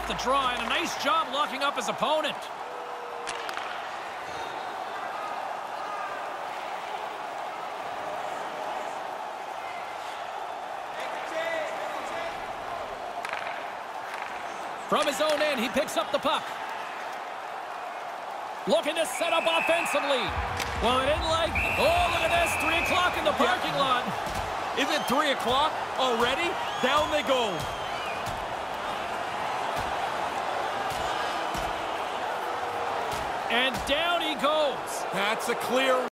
the draw, and a nice job locking up his opponent. From his own end, he picks up the puck. Looking to set up offensively. Well, it didn't like... Oh, look at this. 3 o'clock in the parking lot. Is it 3 o'clock already? Down they go. And down he goes. That's a clear...